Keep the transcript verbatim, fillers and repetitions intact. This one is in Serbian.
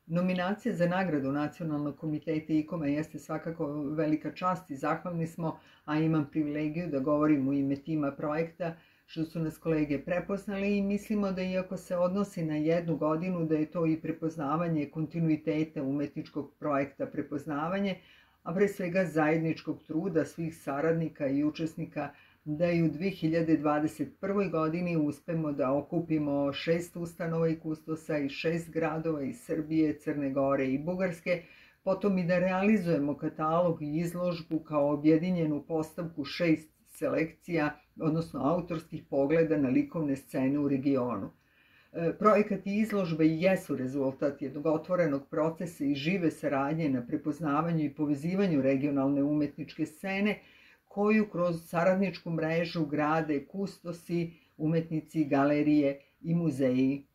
Nominacija za nagradu Nacionalnog komiteta I K O M-a jeste svakako velika čast i zahvalni smo, a imam privilegiju da govorim u ime tima projekta, što su nas kolege prepoznali i mislimo da iako se odnosi na jednu godinu, da je to i prepoznavanje kontinuiteta umetničkog projekta prepoznavanje, a pre svega zajedničkog truda svih saradnika i učesnika da i u dve hiljade dvadeset prvoj godini uspemo da okupimo šest ustanova i kustosa iz šest gradova iz Srbije, Crne Gore i Bugarske, potom i da realizujemo katalog i izložbu kao objedinjenu postavku šest selekcija, odnosno autorskih pogleda na likovne scene u regionu. Projekat i izložbe jesu rezultat jednog otvorenog procesa i žive saradnje na prepoznavanju i povezivanju regionalne umetničke scene, koju kroz saradničku mrežu grade kustosi, umetnici, galerije i muzeji